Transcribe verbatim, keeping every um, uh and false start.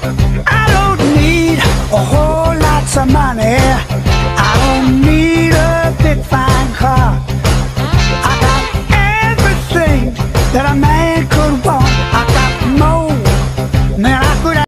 I don't need a whole lot of money. I don't need a big fine car. I got everything that a man could want.